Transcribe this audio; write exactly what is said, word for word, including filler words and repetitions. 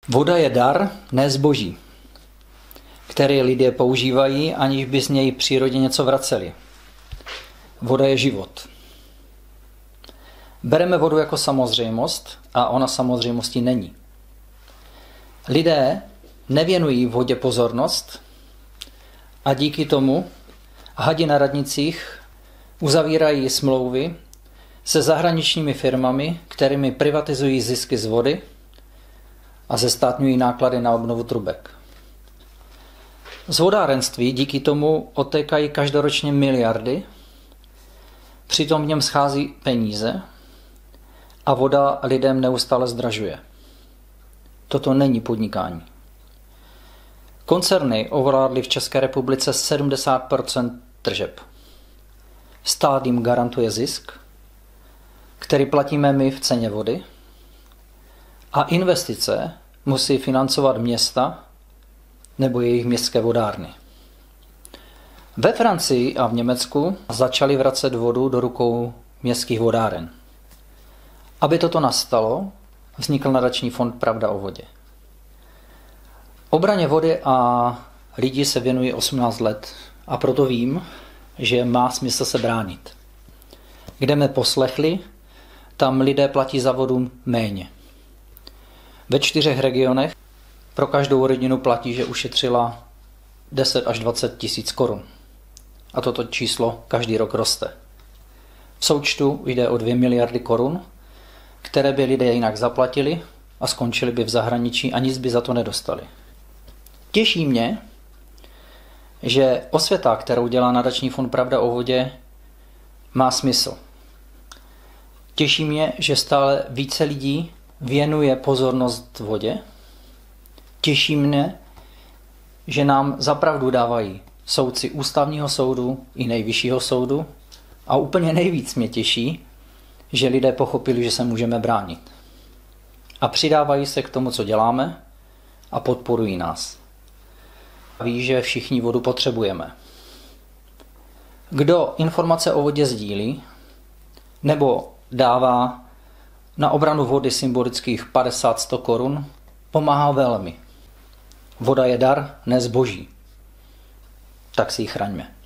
Voda je dar, ne zboží, který lidé používají, aniž by z něj přírodě něco vraceli. Voda je život. Bereme vodu jako samozřejmost a ona samozřejmostí není. Lidé nevěnují vodě pozornost a díky tomu hadi na radnicích uzavírají smlouvy se zahraničními firmami, kterými privatizují zisky z vody a zestátňují náklady na obnovu trubek. Z vodárenství díky tomu odtékají každoročně miliardy, přitom v něm schází peníze a voda lidem neustále zdražuje. Toto není podnikání. Koncerny ovládly v České republice sedmdesát procent tržeb. Stát jim garantuje zisk, který platíme my v ceně vody, a investice musí financovat města nebo jejich městské vodárny. Ve Francii a v Německu začali vracet vodu do rukou městských vodáren. Aby toto nastalo, vznikl nadační fond Pravda o vodě. Obraně vody a lidí se věnují osmnáct let a proto vím, že má smysl se bránit. Kde mě poslechli, tam lidé platí za vodu méně. Ve čtyřech regionech pro každou rodinu platí, že ušetřila deset až dvacet tisíc korun. A toto číslo každý rok roste. V součtu jde o dvě miliardy korun, které by lidé jinak zaplatili a skončili by v zahraničí a nic by za to nedostali. Těší mě, že osvěta, kterou dělá nadační fond Pravda o vodě, má smysl. Těší mě, že stále více lidí věnuje pozornost vodě. Těší mne, že nám zapravdu dávají soudci Ústavního soudu i Nejvyššího soudu a úplně nejvíc mě těší, že lidé pochopili, že se můžeme bránit. A přidávají se k tomu, co děláme a podporují nás. Ví, že všichni vodu potřebujeme. Kdo informace o vodě sdílí nebo dává na obranu vody symbolických padesát až sto korun, pomáhá velmi. Voda je dar, ne zboží. Tak si ji chraňme.